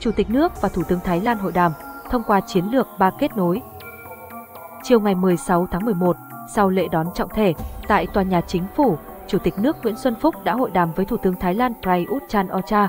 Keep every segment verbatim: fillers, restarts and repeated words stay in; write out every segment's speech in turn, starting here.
Chủ tịch nước và Thủ tướng Thái Lan hội đàm, thông qua chiến lược ba kết nối. Chiều ngày mười sáu tháng mười một, sau lễ đón trọng thể, tại tòa nhà chính phủ, Chủ tịch nước Nguyễn Xuân Phúc đã hội đàm với Thủ tướng Thái Lan Prayut Chan-o-cha.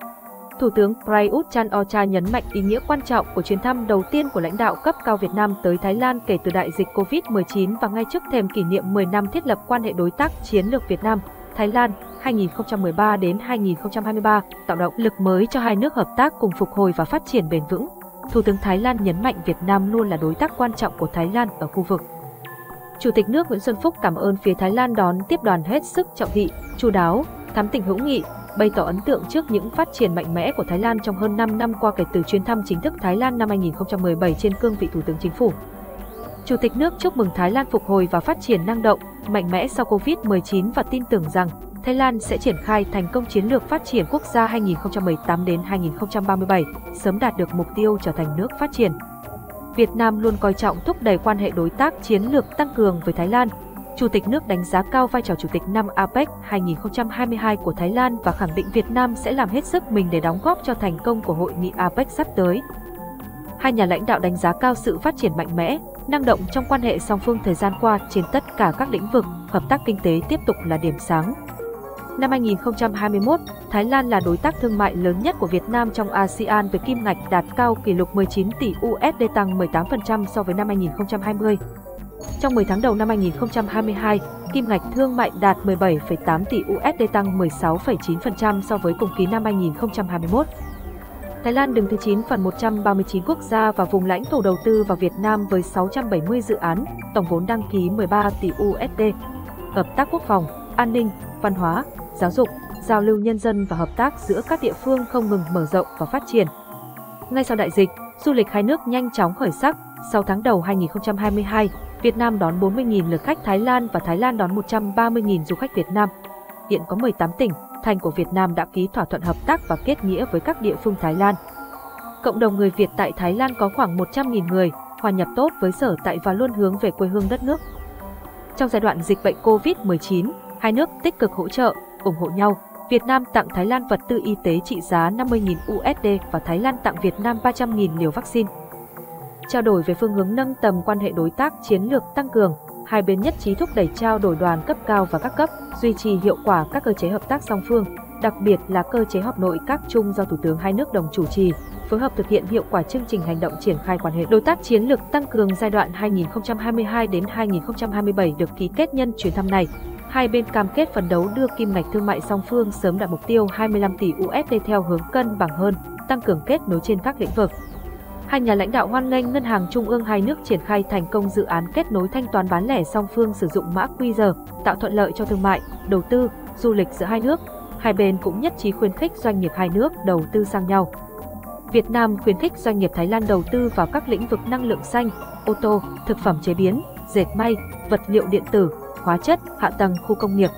Thủ tướng Prayut Chan-o-cha nhấn mạnh ý nghĩa quan trọng của chuyến thăm đầu tiên của lãnh đạo cấp cao Việt Nam tới Thái Lan kể từ đại dịch Covid mười chín và ngay trước thềm kỷ niệm mười năm thiết lập quan hệ đối tác chiến lược Việt Nam Thái Lan hai nghìn không trăm mười ba đến hai nghìn không trăm hai mươi ba, tạo động lực mới cho hai nước hợp tác cùng phục hồi và phát triển bền vững. Thủ tướng Thái Lan nhấn mạnh Việt Nam luôn là đối tác quan trọng của Thái Lan ở khu vực. Chủ tịch nước Nguyễn Xuân Phúc cảm ơn phía Thái Lan đón tiếp đoàn hết sức trọng thị, chu đáo, thắm tình hữu nghị, bày tỏ ấn tượng trước những phát triển mạnh mẽ của Thái Lan trong hơn năm năm qua kể từ chuyến thăm chính thức Thái Lan năm hai nghìn không trăm mười bảy trên cương vị Thủ tướng Chính phủ. Chủ tịch nước chúc mừng Thái Lan phục hồi và phát triển năng động, mạnh mẽ sau Covid mười chín và tin tưởng rằng Thái Lan sẽ triển khai thành công chiến lược phát triển quốc gia hai nghìn không trăm mười tám đến hai nghìn không trăm ba mươi bảy, sớm đạt được mục tiêu trở thành nước phát triển. Việt Nam luôn coi trọng thúc đẩy quan hệ đối tác chiến lược tăng cường với Thái Lan. Chủ tịch nước đánh giá cao vai trò chủ tịch năm a pếch hai nghìn không trăm hai mươi hai của Thái Lan và khẳng định Việt Nam sẽ làm hết sức mình để đóng góp cho thành công của hội nghị a pếch sắp tới. Hai nhà lãnh đạo đánh giá cao sự phát triển mạnh mẽ, năng động trong quan hệ song phương thời gian qua trên tất cả các lĩnh vực, hợp tác kinh tế tiếp tục là điểm sáng. Năm hai nghìn không trăm hai mươi mốt, Thái Lan là đối tác thương mại lớn nhất của Việt Nam trong a sê an với kim ngạch đạt cao kỷ lục mười chín tỷ đô la, tăng mười tám phần trăm so với năm hai nghìn không trăm hai mươi. Trong mười tháng đầu năm hai nghìn không trăm hai mươi hai, kim ngạch thương mại đạt mười bảy phẩy tám tỷ đô la, tăng mười sáu phẩy chín phần trăm so với cùng kỳ năm hai nghìn không trăm hai mươi mốt. Thái Lan đứng thứ chín phần một trăm ba mươi chín quốc gia và vùng lãnh thổ đầu tư vào Việt Nam với sáu trăm bảy mươi dự án, tổng vốn đăng ký mười ba tỷ đô la. Hợp tác quốc phòng, an ninh, văn hóa, giáo dục, giao lưu nhân dân và hợp tác giữa các địa phương không ngừng mở rộng và phát triển. Ngay sau đại dịch, du lịch hai nước nhanh chóng khởi sắc. Sau tháng đầu hai nghìn không trăm hai mươi hai, Việt Nam đón bốn mươi nghìn lượt khách Thái Lan và Thái Lan đón một trăm ba mươi nghìn du khách Việt Nam. Hiện có mười tám tỉnh, thành của Việt Nam đã ký thỏa thuận hợp tác và kết nghĩa với các địa phương Thái Lan. Cộng đồng người Việt tại Thái Lan có khoảng một trăm nghìn người, hòa nhập tốt với sở tại và luôn hướng về quê hương đất nước. Trong giai đoạn dịch bệnh Covid mười chín, hai nước tích cực hỗ trợ, ủng hộ nhau. Việt Nam tặng Thái Lan vật tư y tế trị giá năm mươi nghìn đô la và Thái Lan tặng Việt Nam ba trăm nghìn liều vaccine. Trao đổi về phương hướng nâng tầm quan hệ đối tác chiến lược tăng cường, hai bên nhất trí thúc đẩy trao đổi đoàn cấp cao và các cấp, duy trì hiệu quả các cơ chế hợp tác song phương, đặc biệt là cơ chế họp nội các chung do Thủ tướng hai nước đồng chủ trì, phối hợp thực hiện hiệu quả chương trình hành động triển khai quan hệ đối tác chiến lược tăng cường giai đoạn hai nghìn không trăm hai mươi hai đến hai nghìn không trăm hai mươi bảy được ký kết nhân chuyến thăm này. Hai bên cam kết phấn đấu đưa kim ngạch thương mại song phương sớm đạt mục tiêu hai mươi lăm tỷ đô la theo hướng cân bằng hơn, tăng cường kết nối trên các lĩnh vực. Hai nhà lãnh đạo hoan nghênh Ngân hàng Trung ương hai nước triển khai thành công dự án kết nối thanh toán bán lẻ song phương sử dụng mã quy rờ, tạo thuận lợi cho thương mại, đầu tư, du lịch giữa hai nước. Hai bên cũng nhất trí khuyến khích doanh nghiệp hai nước đầu tư sang nhau. Việt Nam khuyến khích doanh nghiệp Thái Lan đầu tư vào các lĩnh vực năng lượng xanh, ô tô, thực phẩm chế biến, dệt may, vật liệu điện tử, hóa chất, hạ tầng khu công nghiệp.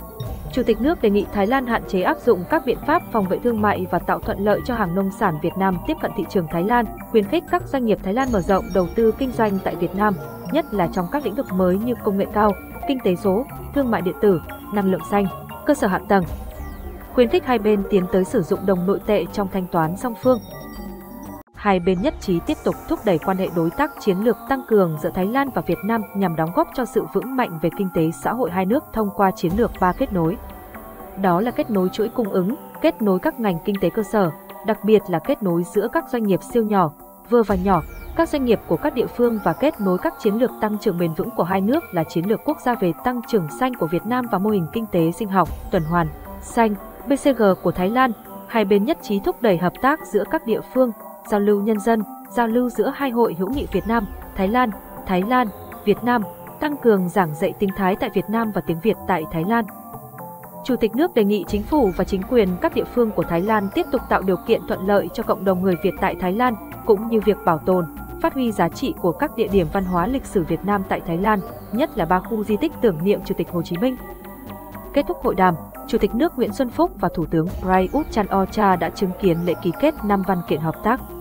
Chủ tịch nước đề nghị Thái Lan hạn chế áp dụng các biện pháp phòng vệ thương mại và tạo thuận lợi cho hàng nông sản Việt Nam tiếp cận thị trường Thái Lan, khuyến khích các doanh nghiệp Thái Lan mở rộng đầu tư kinh doanh tại Việt Nam, nhất là trong các lĩnh vực mới như công nghệ cao, kinh tế số, thương mại điện tử, năng lượng xanh, cơ sở hạ tầng. Khuyến khích hai bên tiến tới sử dụng đồng nội tệ trong thanh toán song phương. Hai bên nhất trí tiếp tục thúc đẩy quan hệ đối tác chiến lược tăng cường giữa Thái Lan và Việt Nam nhằm đóng góp cho sự vững mạnh về kinh tế xã hội hai nước thông qua chiến lược ba kết nối. Đó là kết nối chuỗi cung ứng, kết nối các ngành kinh tế cơ sở, đặc biệt là kết nối giữa các doanh nghiệp siêu nhỏ, vừa và nhỏ, các doanh nghiệp của các địa phương và kết nối các chiến lược tăng trưởng bền vững của hai nước là chiến lược quốc gia về tăng trưởng xanh của Việt Nam và mô hình kinh tế sinh học, tuần hoàn, xanh, bê xê giê của Thái Lan. Hai bên nhất trí thúc đẩy hợp tác giữa các địa phương, giao lưu nhân dân, giao lưu giữa hai hội hữu nghị Việt Nam, Thái Lan, Thái Lan, Việt Nam, tăng cường giảng dạy tiếng Thái tại Việt Nam và tiếng Việt tại Thái Lan. Chủ tịch nước đề nghị chính phủ và chính quyền các địa phương của Thái Lan tiếp tục tạo điều kiện thuận lợi cho cộng đồng người Việt tại Thái Lan, cũng như việc bảo tồn, phát huy giá trị của các địa điểm văn hóa lịch sử Việt Nam tại Thái Lan, nhất là ba khu di tích tưởng niệm Chủ tịch Hồ Chí Minh. Kết thúc hội đàm, Chủ tịch nước Nguyễn Xuân Phúc và Thủ tướng Prayut Chan-o-cha đã chứng kiến lễ ký kết năm văn kiện hợp tác.